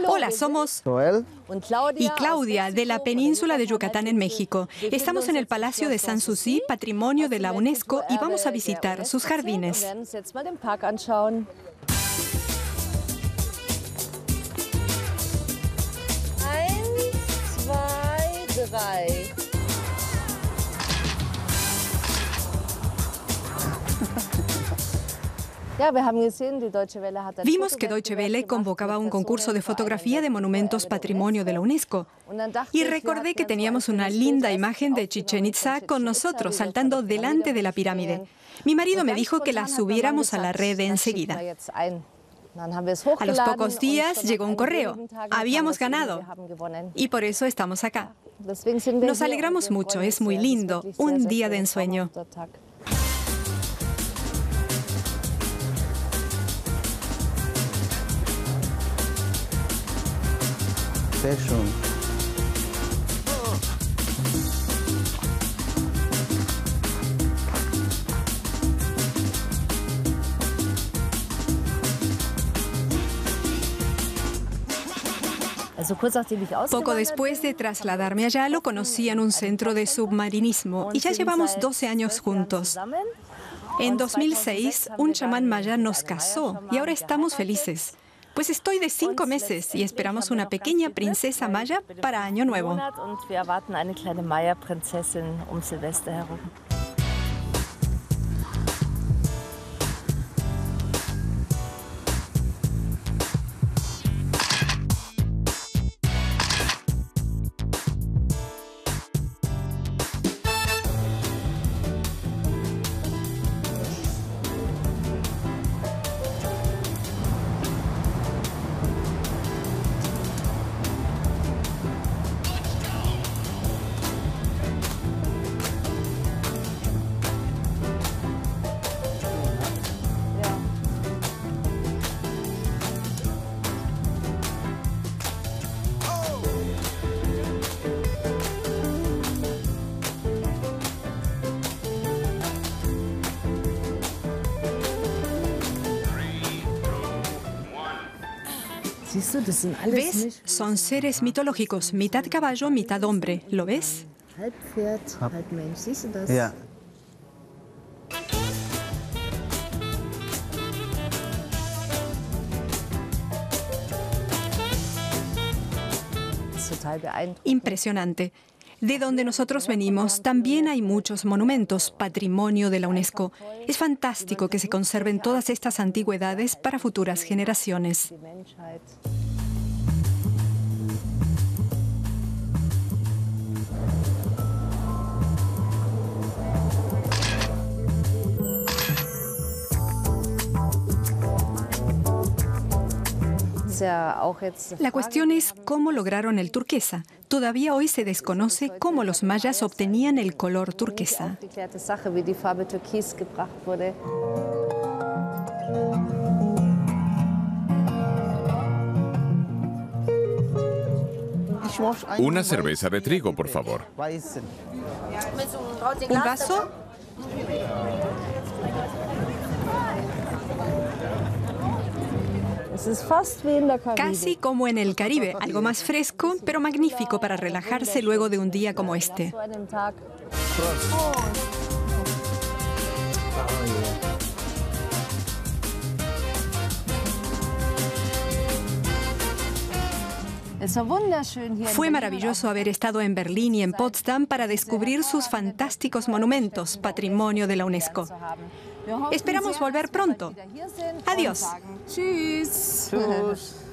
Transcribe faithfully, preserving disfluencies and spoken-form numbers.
Hola, somos Joel y Claudia de la península de Yucatán en México. Estamos en el Palacio de Sanssouci, Patrimonio de la UNESCO, y vamos a visitar sus jardines. Eins, zwei, drei. Vimos que Deutsche Welle convocaba un concurso de fotografía de monumentos patrimonio de la UNESCO. Y recordé que teníamos una linda imagen de Chichén Itzá con nosotros saltando delante de la pirámide. Mi marido me dijo que la subiéramos a la red enseguida. A los pocos días llegó un correo. Habíamos ganado. Y por eso estamos acá. Nos alegramos mucho, es muy lindo. Un día de ensueño. Sehr schön. Poco después de trasladarme allá, lo conocí en un centro de submarinismo y ya llevamos doce años juntos. En dos mil seis, un chamán maya nos casó y ahora estamos felices. Pues estoy de cinco meses y esperamos una pequeña princesa maya para Año Nuevo. ¿Ves? Son seres mitológicos, mitad caballo, mitad hombre. ¿Lo ves? Ja. Impresionante. De donde nosotros venimos también hay muchos monumentos, patrimonio de la UNESCO. Es fantástico que se conserven todas estas antigüedades para futuras generaciones. La cuestión es cómo lograron el turquesa. Todavía hoy se desconoce cómo los mayas obtenían el color turquesa. Una cerveza de trigo, por favor. ¿Un vaso? Casi como en el Caribe, algo más fresco, pero magnífico para relajarse luego de un día como este. Fue maravilloso haber estado en Berlín y en Potsdam para descubrir sus fantásticos monumentos, patrimonio de la UNESCO. Esperamos volver pronto. Adiós. Tschüss. Tschüss.